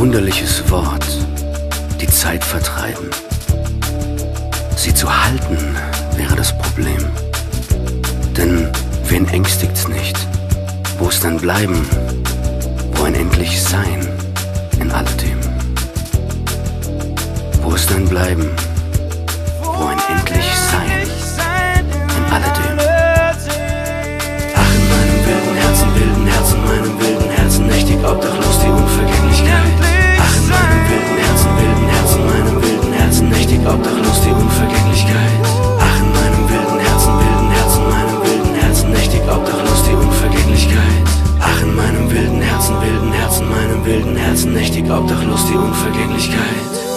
wunderliches Wort, die Zeit vertreiben. Sie zu halten wäre das Problem. Denn wen ängstigt's nicht? Wo es dann bleiben? Wo ein endlich Sein in alledem? Wo es dann bleiben? Wo ein endlich Sein in alledem? Ach, in meinem wilden Herzen, meinem wilden Herzen, nächtig obdachlos die Unvergänglichkeit. Ach, in meinem wilden Herzen, meinem wilden Herzen, nächtig obdachlos die Unvergänglichkeit. Ach, in meinem wilden Herzen, meinem wilden Herzen, nächtig obdachlos die Unvergänglichkeit. Ach, in meinem wilden Herzen, meinem wilden Herzen, nächtig obdachlos die Unvergänglichkeit.